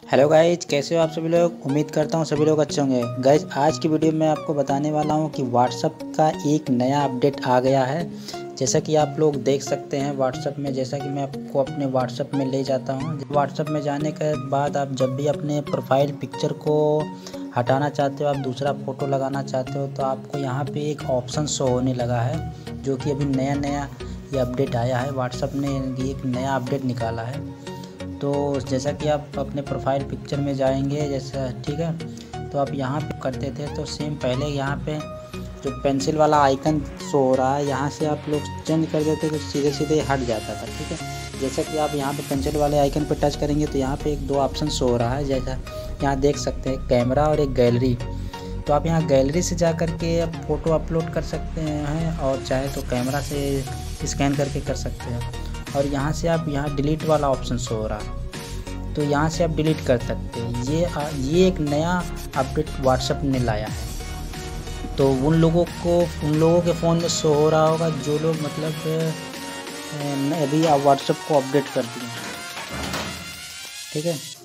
Hello guys, कैसे हो आप सभी लोग। उम्मीद करता हूँ सभी लोग अच्छे होंगे। गाइज आज की वीडियो में आपको बताने वाला हूँ कि व्हाट्सअप का एक नया अपडेट आ गया है। जैसा कि आप लोग देख सकते हैं व्हाट्सअप में, जैसा कि मैं आपको अपने व्हाट्सअप में ले जाता हूँ। व्हाट्सअप में जाने के बाद आप जब भी अपने प्रोफाइल पिक्चर को हटाना चाहते हो, आप दूसरा फ़ोटो लगाना चाहते हो, तो आपको यहाँ पे एक ऑप्शन शो होने लगा है, जो कि अभी नया नया ये अपडेट आया है। व्हाट्सअप ने एक नया अपडेट निकाला है। तो जैसा कि आप अपने प्रोफाइल पिक्चर में जाएंगे, जैसा ठीक है, तो आप यहाँ पे करते थे तो सेम पहले यहाँ पे जो पेंसिल वाला आइकन शो हो रहा है, यहाँ से आप लोग चेंज कर देते तो सीधे सीधे हट जाता था। ठीक है, जैसा कि आप यहाँ पे पेंसिल वाले आइकन पे टच करेंगे तो यहाँ पे एक दो ऑप्शन शो हो रहा है। जैसा यहाँ देख सकते हैं, कैमरा और एक गैलरी। तो आप यहाँ गैलरी से जा कर के आप फ़ोटो अपलोड कर सकते हैं, और चाहे तो कैमरा से स्कैन करके कर सकते हैं। और यहाँ से आप यहाँ डिलीट वाला ऑप्शन शो हो रहा है, तो यहाँ से आप डिलीट कर सकते हैं। ये एक नया अपडेट व्हाट्सएप ने लाया है। तो उन लोगों के फ़ोन में शो हो रहा होगा जो लोग मतलब अभी आप व्हाट्सएप को अपडेट कर दिए। ठीक है।